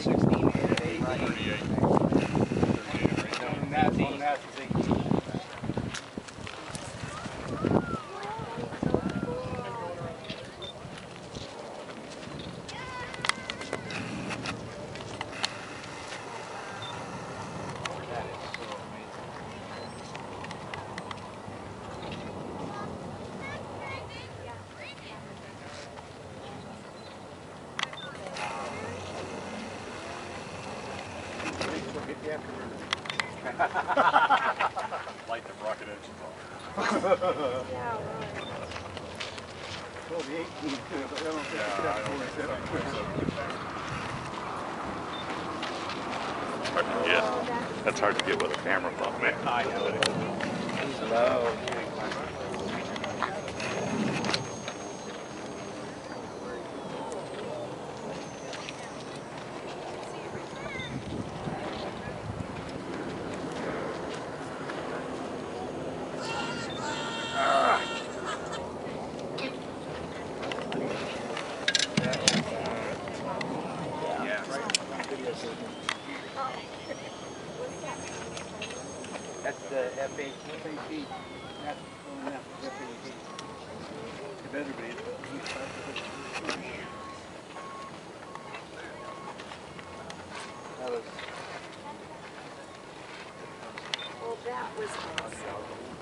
Light the rocket engines off. Yeah, right. Well, the 18 too, but I don't think Yeah, it's I got don't think it's 47. That's hard to get with a camera phone, man. I know it. low. That's the F-18. That's going out the F-18. It better be. That was... Well, that was awesome.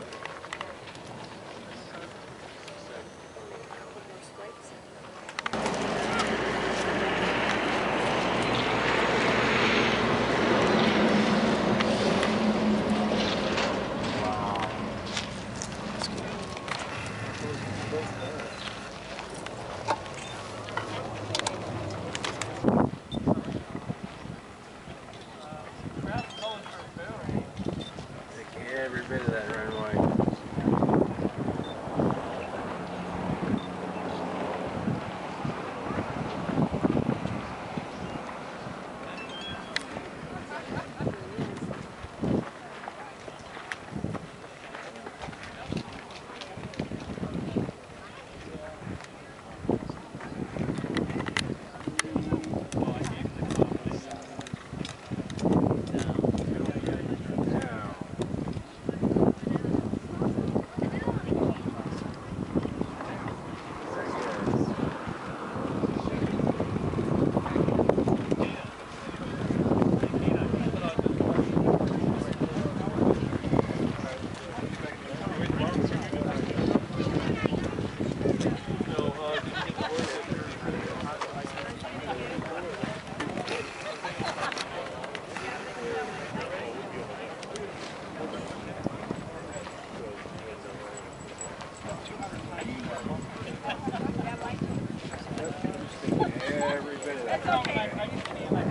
Every bit of that runway. Every bit of that.